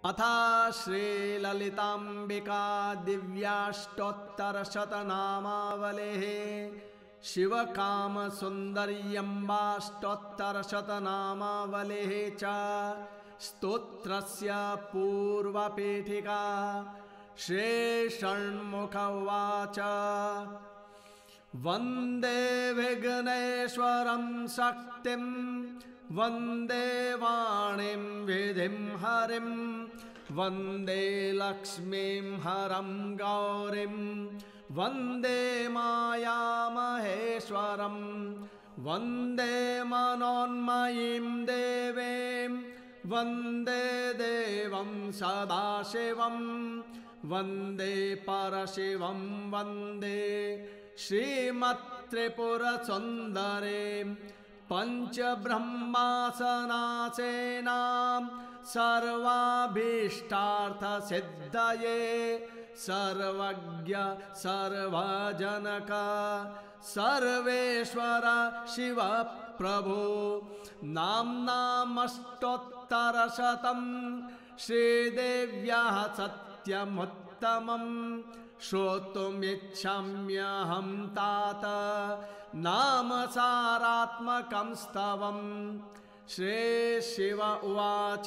अथा श्रीललिताम्बिका दिव्याष्टोत्तरशतनामावलेः शिवकामसुन्दर्यम्बाष्टोत्तरशतनामावलेः च स्तोत्रस्य पूर्वपीठिका। श्रीषण्मुख उवाच वन्दे विघ्नेश्वरं शक्तिं वन्दे वाणीं विधिं हरिं वन्दे लक्ष्मीं हरं गौरीं वन्दे मायामहेश्वरं वन्दे मनोन्मयीं देवीं वन्दे देवं सदाशिवं वन्दे परशिवं वन्दे श्रीमत्त्रिपुरसुन्दरीं पञ्चब्रह्मासनासेनां सर्वाभीष्टार्थसिद्धये सर्वज्ञ सर्वजनक सर्वेश्वर शिव प्रभो नाम्नामष्टोत्तरशतं श्रीदेव्याः सत्यमुत्तमं श्रोतुमिच्छाम्यहं तात नाम सारात्मकं स्तवम्। श्रीशिव उवाच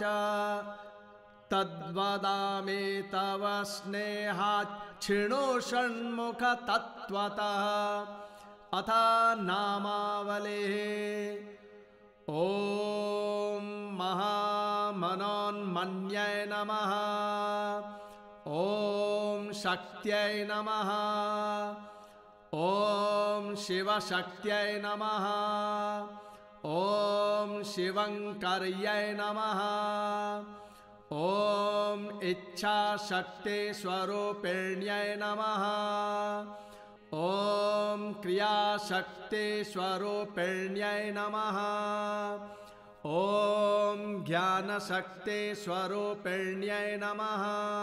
तद्वदामि तव स्नेहात् क्षिणु षण्मुख तत्त्वतः। अथ नामावलेः ॐ महामनोन्मन्यै नमः ॐ शक्त्यै नमः ॐ शिवशक्त्यै नमः ॐ शिवङ्कर्यै नमः ॐ इच्छाशक्तिस्वरूपिण्यै नमः ॐ क्रियाशक्तिस्वरूपिण्यै नमः ॐ ज्ञानशक्तिस्वरूपिण्यै नमः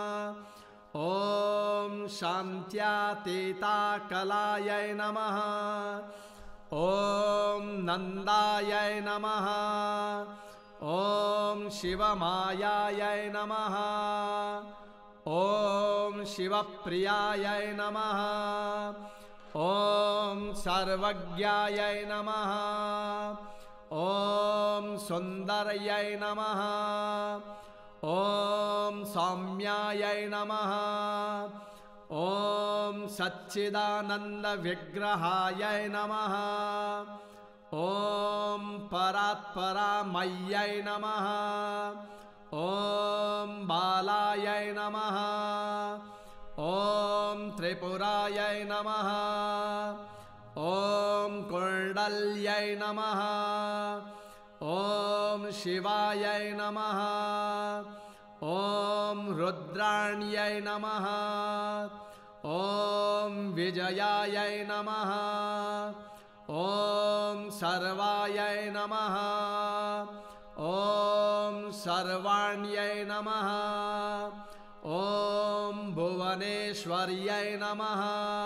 ॐ शान्त्यातीताकलायै नमः ॐ नन्दायै नमः ॐ शिवमायायै नमः ॐ शिवप्रियायै नमः ॐ सर्वज्ञायै नमः ॐ सुन्दर्यै नमः ॐ सौम्यायै नमः ॐ सच्चिदानन्दविग्रहायै नमः ॐ परात्परामय्यै नमः ॐ बालायै नमः ॐ त्रिपुरायै नमः ॐ कुण्डल्यै नमः ॐ शिवायै नमः ॐ रुद्राण्यै नमः ॐ विजयायै नमः ॐ सर्वायै नमः ॐ सर्वाण्यै नमः ॐ भुवनेश्वर्यै नमः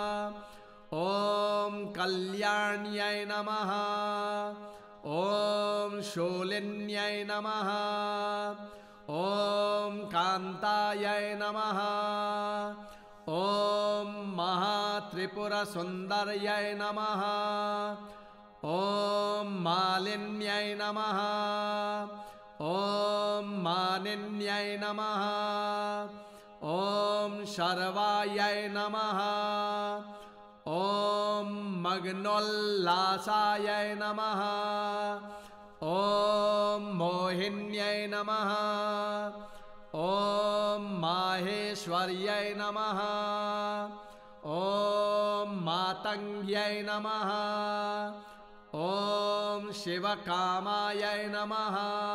ॐ कल्याण्यै नमः ॐ शूलिन्यै नमः ॐ कान्तायै नमः ॐ महात्रिपुरसुन्दर्यै नमः ॐ मालिन्यै नमः ॐ मानिन्यै नमः ॐ शर्वायै नमः ॐ मग्नोल्लासायै नमः ॐ मोहिन्यै नमः ॐ माहेश्वर्यै नमः ॐ मातङ्ग्यै नमः ॐ शिवकामायै नमः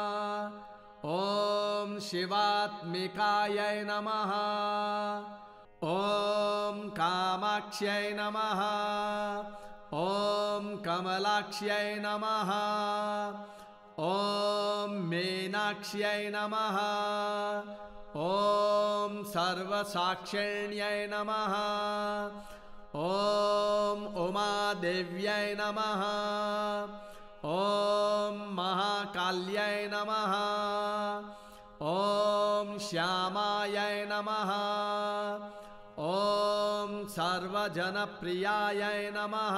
ॐ शिवात्मिकायै नमः ॐ कामाक्ष्यै नमः ॐ कमलाक्ष्यै नमः ॐ मीनाक्ष्यै नमः ॐ सर्वसाक्षिण्यै नमः ॐ उमादेव्यै नमः ॐ महाकाल्यै नमः ॐ श्यामायै नमः। ॐ सर्वजनप्रियायै नमः।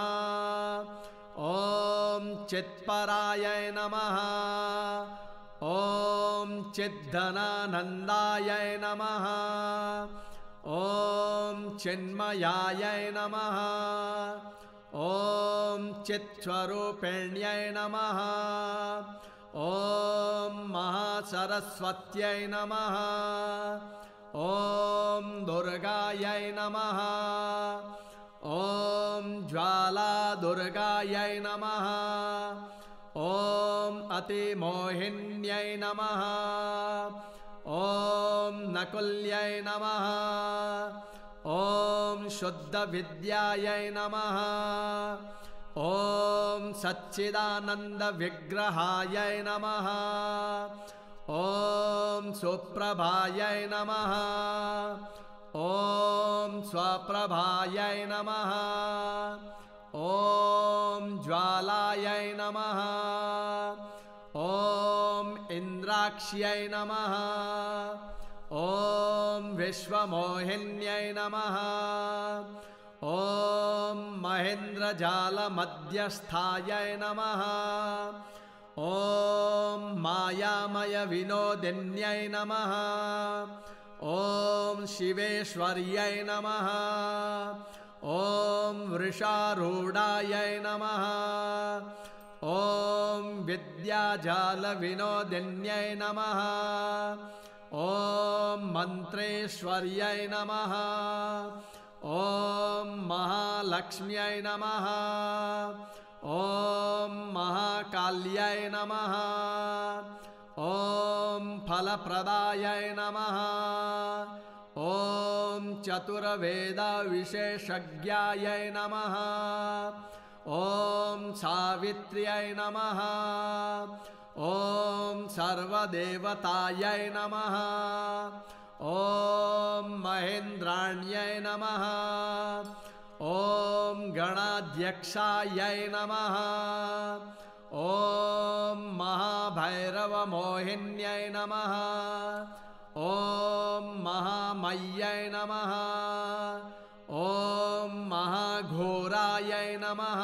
ॐ चित्परायै नमः। ॐ चिद्धनानन्दायै नमः। ॐ चिन्मयायै नमः। ॐ चित्स्वरूपिण्यै नमः। ॐ महासरस्वत्यै नमः। ॐ दुर्गायै नमः। ॐ ज्वालादुर्गायै नमः। ॐ अतिमोहिन्यै नमः। ॐ नकुल्यै नमः। ॐ शुद्धविद्यायै नमः। ॐ सच्चिदानन्दविग्रहायै नमः। ॐ सुप्रभायै नमः। ॐ स्वप्रभायै नमः। ॐ ज्वालायै नमः। ॐ इन्द्राक्ष्यै नमः। ॐ विश्वमोहिन्यै नमः। ॐ महेन्द्रजालमध्यस्थायै नमः। ॐ मायामयविनोदिन्यै नमः। ॐ शिवेश्वर्यै नमः। ॐ वृषारूढायै नमः। ॐ विद्याजालविनोदिन्यै नमः। ॐ मन्त्रेश्वर्यै नमः। ॐ महालक्ष्म्यै नमः। ॐ महाकाल्यै नमः। ॐ फलप्रदायै नमः। ॐ चतुर्वेदविशेषज्ञायै नमः। ॐ सावित्र्यै नमः। ॐ सर्वदेवतायै नमः। ॐ महेन्द्राण्यै नमः। ॐ गणाध्यक्षायै नमः। ॐ महाभैरवमोहिन्यै नमः। ॐ महामय्यै नमः। ॐ महाघोरायै नमः।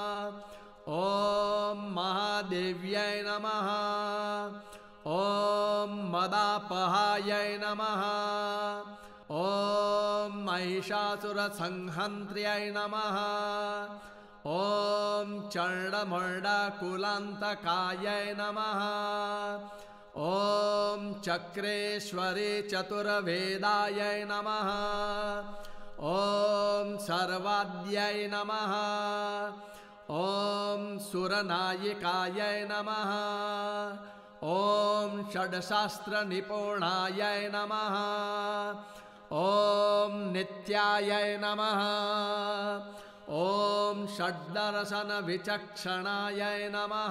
ॐ महादेव्यै नमः। ॐ मदापहायै नमः। ॐ महिषासुरसंहन्त्र्यै नमः। ॐ चण्डमुण्डकुलान्तकायै नमः। ॐ चक्रेश्वरी चतुर्वेदायै नमः। ॐ सर्वाद्यै नमः। ॐ सुरनायिकायै नमः। ॐ षड्शास्त्रनिपुणायै नमः। ॐ नित्यायै नमः। ॐ षड्दर्शनविचक्षणायै नमः।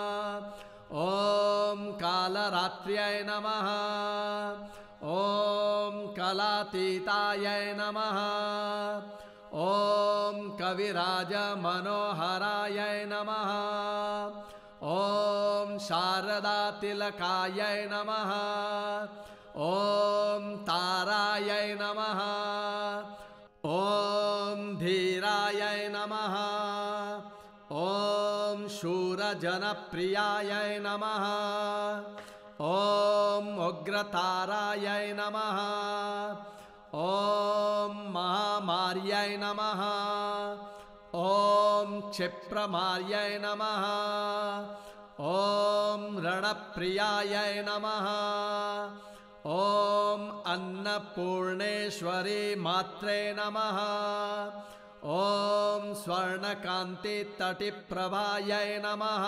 ॐ कालरात्र्यै नमः। ॐ कलातीतायै नमः। ॐ कविराजमनोहरायै नमः। ॐ शारदातिलकायै नमः। ॐ तारायै नमः। ॐ धीरायै नमः। ॐ शूरजनप्रियायै नमः। ॐ उग्रतारायै नमः। ॐ महामार्यै नमः। ॐ क्षिप्रमार्यै नमः। ॐ रणप्रियायै नमः। ॐ अन्नपूर्णेश्वरी मात्रे नमः। ॐ स्वर्णकान्तितटिप्रभायै नमः।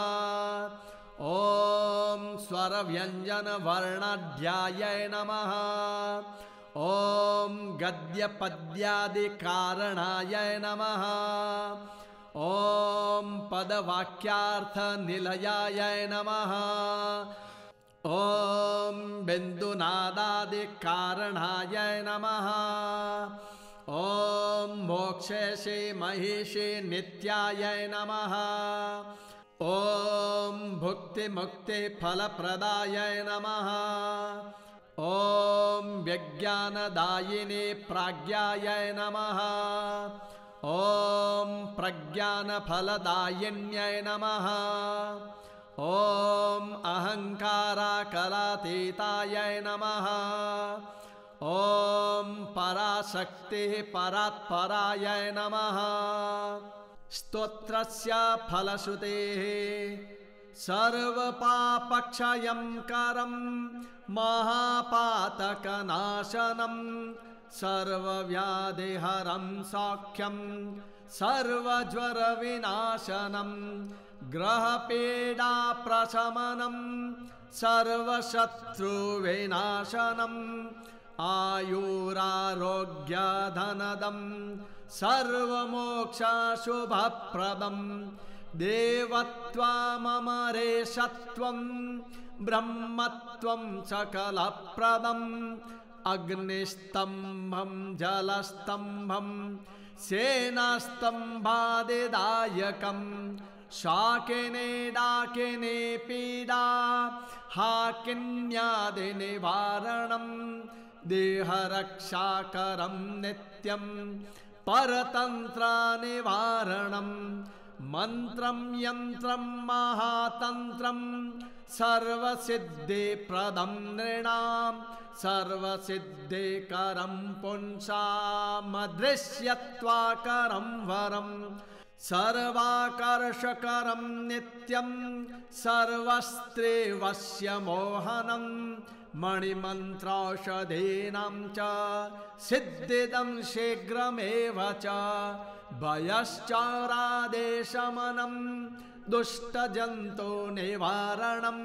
ॐ स्वरव्यञ्जनवर्णाढ्यायै नमः। ॐ गद्यपद्यादिकारणायै नमः। ॐ पदवाक्यार्थनिलयायै नमः। ॐ बिन्दुनादादिकारणायै नमः। ॐ मोक्षेशे महिषे नित्यायै नमः। ॐ भुक्तिमुक्तिफलप्रदायै नमः। ॐ विज्ञानदायिने प्राज्ञायै नमः। ॐ प्रज्ञानफलदायिन्यै नमः। ॐ अहङ्काराकलातीतायै नमः। ॐ पराशक्तिः परात्परायै नमः। स्तोत्रस्य फलश्रुतेः सर्वपापक्षयं करं महापातकनाशनं सर्वव्याधिहरं सौख्यं सर्वज्वरविनाशनं ग्रहपीडाप्रशमनं सर्वशत्रुविनाशनम् आयुरारोग्यधनदं सर्वमोक्षशुभप्रदं देवत्वममरेशत्वं ब्रह्मत्वं सकलप्रदम् अग्निस्तंभं जलस्तंभं सेनास्तंभादिदायकं शाकिने डाकिने पीडा हाकिन्यादिनिवारणं देहरक्षाकरं नित्यं परतन्त्रनिवारणं मन्त्रं यन्त्रं महातन्त्रं सर्वसिद्धिप्रदं नृणां सर्वसिद्धिकरं पुंसामदृश्यत्वाकरं वरं सर्वाकर्षकरं नित्यं सर्वस्त्रीवश्य मोहनं मणिमन्त्रौषधीनां च सिद्धिदं शीघ्रमेव च भयश्चौरादेशमनं दुष्टजन्तुनिवारणं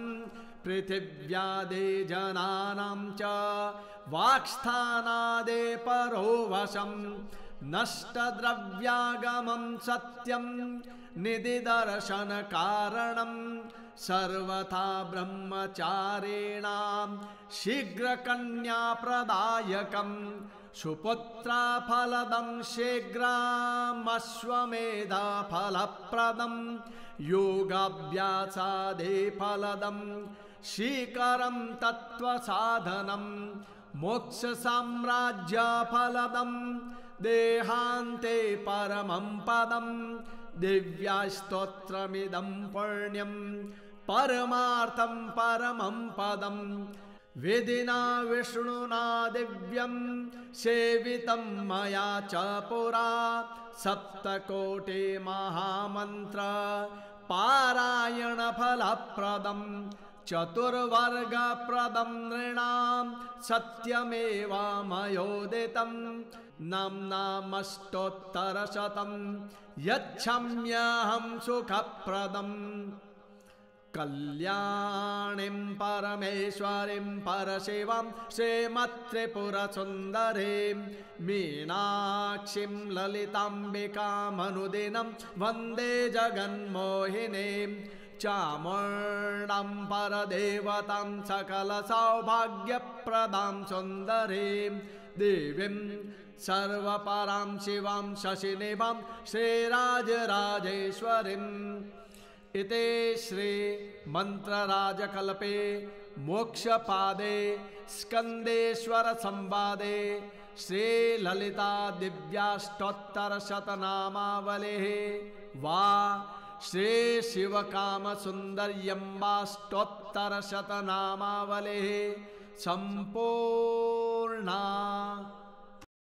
पृथिव्यादिजनानां च वाक्स्थानादे परोवशं नष्टद्रव्यागमं सत्यं निधिदर्शनकारणं सर्वथा ब्रह्मचारिणां शीघ्रकन्याप्रदायकं सुपुत्रफलदं शीघ्रमश्वमेधफलप्रदं योगाभ्यासादिफलदं शीकरं तत्त्वसाधनं मोक्षसाम्राज्यफलदं देहान्ते परमं पदं दिव्यास्तोत्रमिदं पुण्यं परमार्थं परमं पदं वेदिना विष्णुना दिव्यं सेवितं मया च पुरा सप्तकोटि महामन्त्र पारायणफलप्रदं चतुर्वर्गप्रदं नृणां सत्यमेवामयोदितं नाम्नामष्टोत्तरशतं यच्छम्यहं सुखप्रदम् कल्याणीं परमेश्वरीं परशिवं श्रीमत्त्रिपुरसुन्दरीं मीनाक्षीं ललिताम्बिकामनुदिनं वन्दे जगन्मोहिनीं चामुण्डां परदेवतां सकलसौभाग्यप्रदां सुन्दरीं देवीं सर्वपरां शिवां शशिनिभां श्रीराजराजेश्वरीम् इति श्री मंत्रराजकल्पे मोक्षपादे स्कंदेश्वर संवादे श्री ललिता दिव्याष्टोत्तरशतनामावलेः वा श्री शिवकामसुन्दर्यम्बाष्टोत्तरशतनामावलेः संपूर्णा।